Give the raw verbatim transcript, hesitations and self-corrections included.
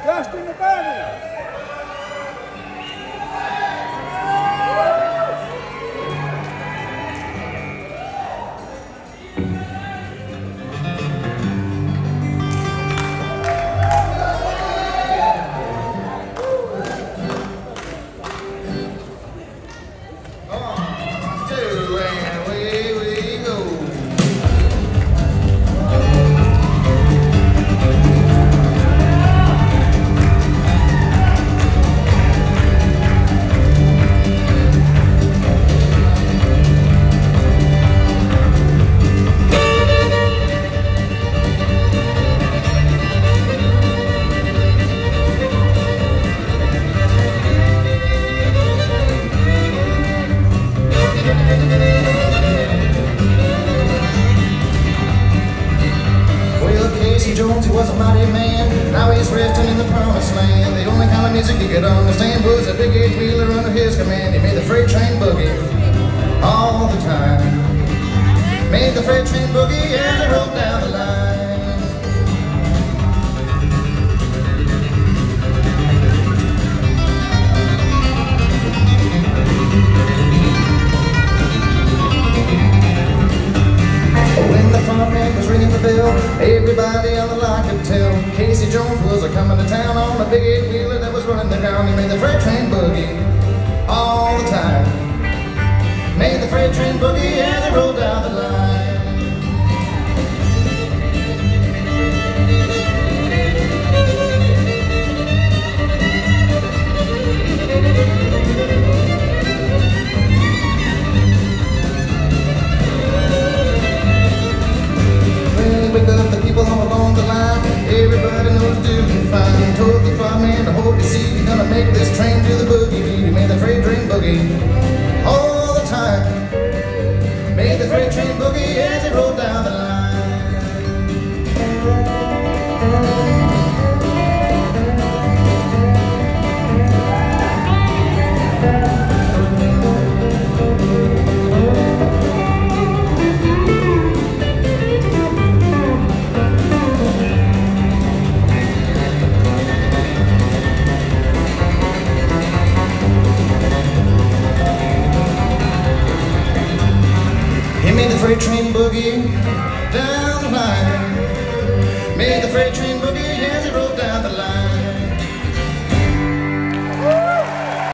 Just in the body. He was a mighty man, now he's resting in the promised land. The only kind of music he could understand was a big eight wheeler under his command. He made the freight train boogie all the time. Made the freight train boogie as it rolled down the line. When the farmhand was ringing the bell, everybody on the line could tell Casey Jones was a coming to town on a big eight wheeler that was running the ground. He made the freight train boogie all the time. Made the freight train boogie as it rolled down the line. Along the line, everybody knows doing fine. Told the fireman to hold your seat, he's gonna make this train to the boogie beat. He made the freight train boogie all the time. Made the freight train boogie as it rolled down the line. Made the freight train boogie down the line. Made the freight train boogie as it rolled